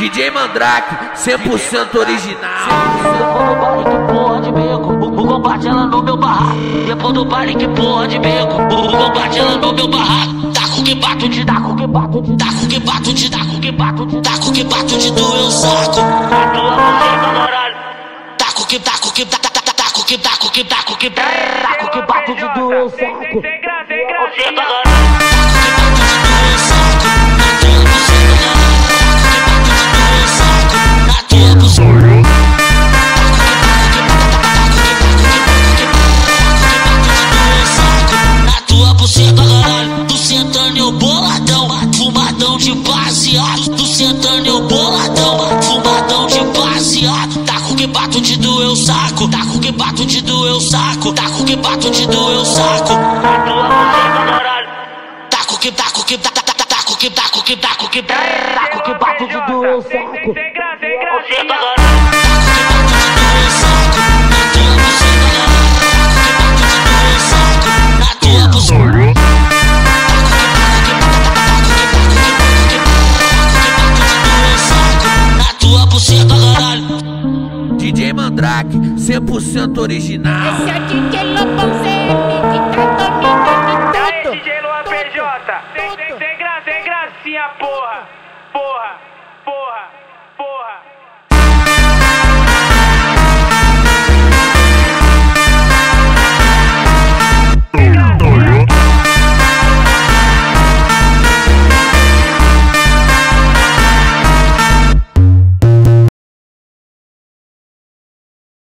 DJ Mandrake, 100% original. Depois do baile que porra de beco, o combate ela no meu barraco. Depois do baile que porra de beco, o combate ela no meu barraco. Taco que bato de taco que bato de taco que bato de taco que bato de taco que bato de doer o saco. A tua buceta, caralho. Taco que taco que taco que taco que taco que taco que bato de doer o saco. Sem graça, sem graça. Você tá caralho. Tu sentando eu boladão, fumadão de baseado. Tu sentando eu boladão, fumadão de baseado. Taco que bato de doer o saco, taco que bato de doer o saco, taco que bato de doer o saco. A tua buceta, caralho. Taco que taco que taco que taco que taco que taco que bato de doer o saco. Sem graça, sem graça. Você tá caralho. DJ Mandrake, 100% original. Esse é o DJ Lobão CM que tá dominando.